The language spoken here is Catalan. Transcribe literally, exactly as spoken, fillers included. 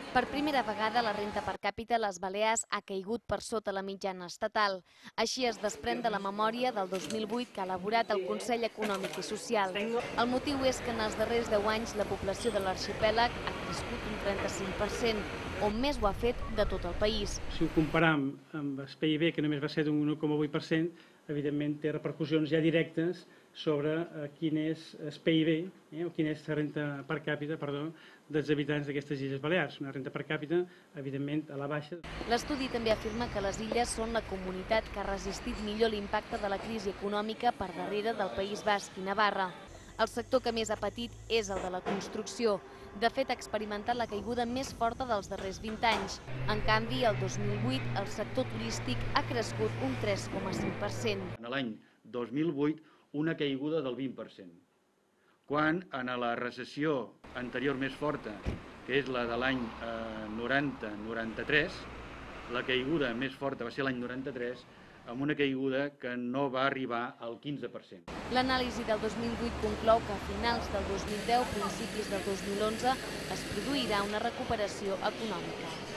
Per primera vegada, la renta per càpita a les Balears ha caigut per sota la mitjana estatal. Així es desprèn de la memòria del dos mil vuit que ha elaborat el Consell Econòmic i Social. El motiu és que en els darrers deu anys la població de l'arxipèlag ha crescut un trenta-cinc per cent, on més ho ha fet de tot el país. Si ho comparam amb el P I B, que només va ser d'un un coma vuit per cent, evidentment té repercussions ja directes sobre eh, quin és el P I B, eh, o quina és la renta per càpita, perdó, dels habitants d'aquestes Illes Balears. Una renta per càpita, evidentment, a la baixa. L'estudi també afirma que les illes són la comunitat que ha resistit millor l'impacte de la crisi econòmica per darrere del País Basc i Navarra. El sector que més ha patit és el de la construcció. De fet, ha experimentat la caiguda més forta dels darrers vint anys. En canvi, el dos mil vuit, el sector turístic ha crescut un tres coma cinc per cent. En l'any dos mil vuit, una caiguda del vint per cent. Quan en la recessió anterior més forta, que és la de l'any noranta noranta-tres, la caiguda més forta va ser l'any noranta-tres, amb una caiguda que no va arribar al quinze per cent. L'anàlisi del dos mil vuit conclou que a finals del dos mil deu, principis del dos mil onze, es produirà una recuperació econòmica.